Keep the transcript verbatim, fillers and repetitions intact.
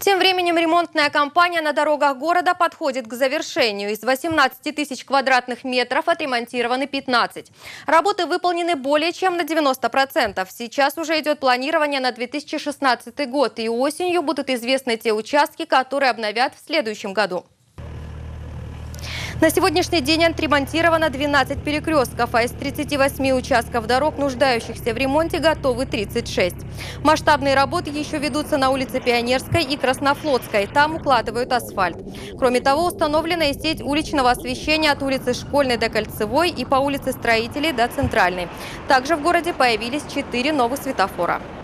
Тем временем ремонтная кампания на дорогах города подходит к завершению. Из восемнадцати тысяч квадратных метров отремонтированы пятнадцать. Работы выполнены более чем на девяносто процентов. Сейчас уже идет планирование на две тысячи шестнадцатый год, и осенью будут известны те участки, которые обновят в следующем году. На сегодняшний день отремонтировано двенадцать перекрестков, а из тридцати восьми участков дорог, нуждающихся в ремонте, готовы тридцать шесть. Масштабные работы еще ведутся на улице Пионерской и Краснофлотской. Там укладывают асфальт. Кроме того, установлена и сеть уличного освещения от улицы Школьной до Кольцевой и по улице Строителей до Центральной. Также в городе появились четыре новых светофора.